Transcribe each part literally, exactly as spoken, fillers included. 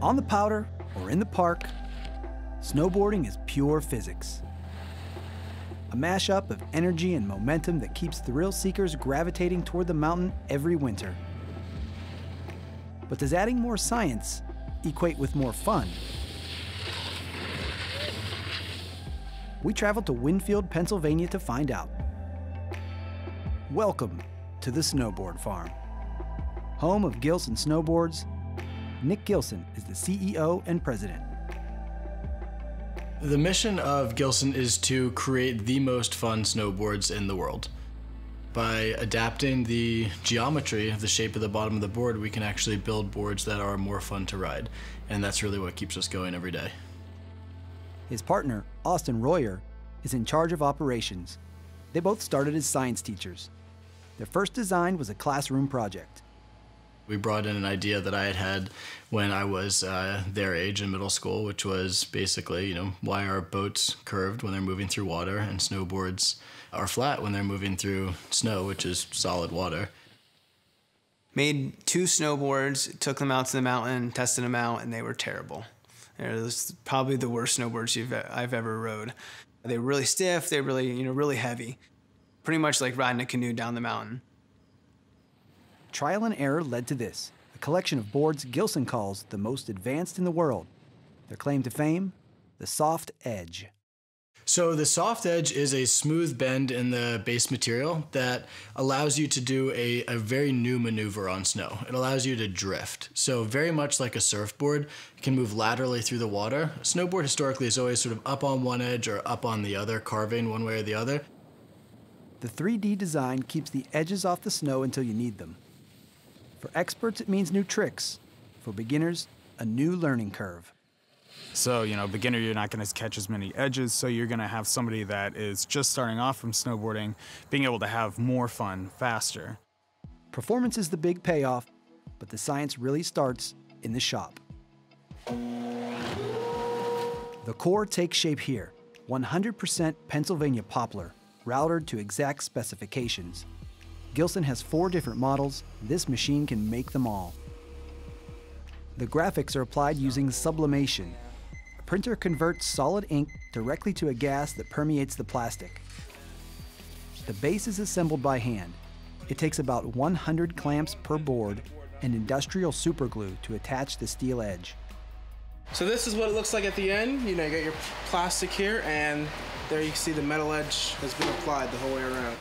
On the powder or in the park, snowboarding is pure physics. A mashup of energy and momentum that keeps thrill seekers gravitating toward the mountain every winter. But does adding more science equate with more fun? We traveled to Winfield, Pennsylvania to find out. Welcome to the Snowboard Farm. Home of Gilson Snowboards, Nick Gilson is the C E O and president. The mission of Gilson is to create the most fun snowboards in the world. By adapting the geometry of the shape of the bottom of the board, we can actually build boards that are more fun to ride. And that's really what keeps us going every day. His partner, Austin Royer, is in charge of operations. They both started as science teachers. Their first design was a classroom project. We brought in an idea that I had had when I was uh, their age in middle school, which was basically, you know, why are boats curved when they're moving through water and snowboards are flat when they're moving through snow, which is solid water. Made two snowboards, took them out to the mountain, tested them out, and they were terrible. It was probably the worst snowboards you've, I've ever rode. They were really stiff, they were really, you know, really heavy. Pretty much like riding a canoe down the mountain. Trial and error led to this, a collection of boards Gilson calls the most advanced in the world. Their claim to fame, the soft edge. So the soft edge is a smooth bend in the base material that allows you to do a, a very new maneuver on snow. It allows you to drift. So very much like a surfboard, you can move laterally through the water. A snowboard historically is always sort of up on one edge or up on the other, carving one way or the other. The three D design keeps the edges off the snow until you need them. For experts, it means new tricks. For beginners, a new learning curve. So, you know, beginner, you're not going to catch as many edges, so you're going to have somebody that is just starting off from snowboarding being able to have more fun faster. Performance is the big payoff, but the science really starts in the shop. The core takes shape here, one hundred percent Pennsylvania poplar, routed to exact specifications. Gilson has four different models. This machine can make them all. The graphics are applied using sublimation. A printer converts solid ink directly to a gas that permeates the plastic. The base is assembled by hand. It takes about one hundred clamps per board and industrial superglue to attach the steel edge. So this is what it looks like at the end. You know, you got your plastic here, and there you can see the metal edge has been applied the whole way around.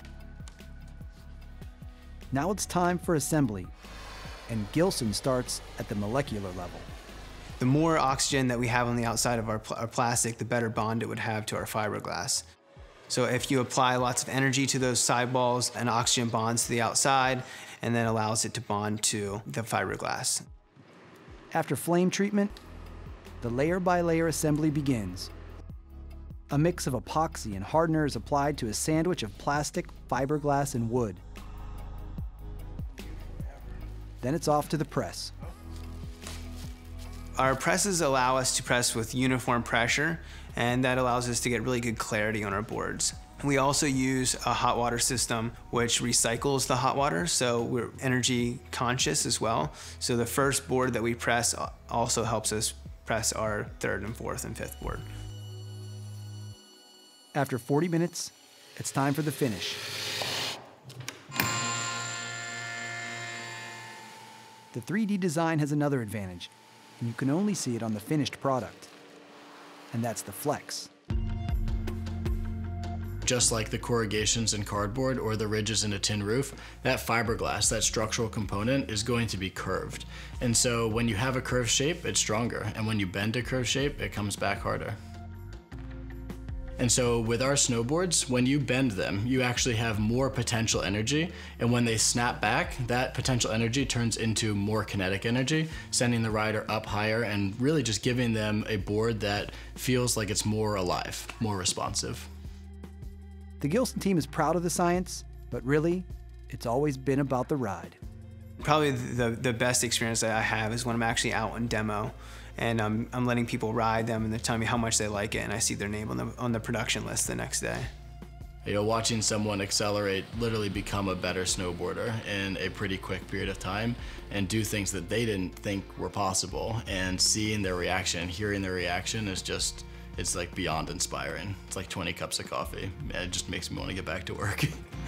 Now it's time for assembly, and Gilson starts at the molecular level. The more oxygen that we have on the outside of our, pl our plastic, the better bond it would have to our fiberglass. So if you apply lots of energy to those sidewalls, an oxygen bonds to the outside and then allows it to bond to the fiberglass. After flame treatment, the layer-by-layer assembly begins. A mix of epoxy and hardener is applied to a sandwich of plastic, fiberglass, and wood. Then it's off to the press. Our presses allow us to press with uniform pressure, and that allows us to get really good clarity on our boards. We also use a hot water system which recycles the hot water, so we're energy conscious as well. So the first board that we press also helps us press our third and fourth and fifth board. After forty minutes, it's time for the finish. The three D design has another advantage, and you can only see it on the finished product. And that's the flex. Just like the corrugations in cardboard or the ridges in a tin roof, that fiberglass, that structural component, is going to be curved. And so when you have a curved shape, it's stronger. And when you bend a curved shape, it comes back harder. And so with our snowboards, when you bend them, you actually have more potential energy. And when they snap back, that potential energy turns into more kinetic energy, sending the rider up higher and really just giving them a board that feels like it's more alive, more responsive. The Gilson team is proud of the science, but really, it's always been about the ride. Probably the, the best experience that I have is when I'm actually out on demo and um, I'm letting people ride them and they're telling me how much they like it, and I see their name on the, on the production list the next day. You know, watching someone accelerate, literally become a better snowboarder in a pretty quick period of time and do things that they didn't think were possible, and seeing their reaction, hearing their reaction is just, it's like beyond inspiring. It's like twenty cups of coffee. It just makes me want to get back to work.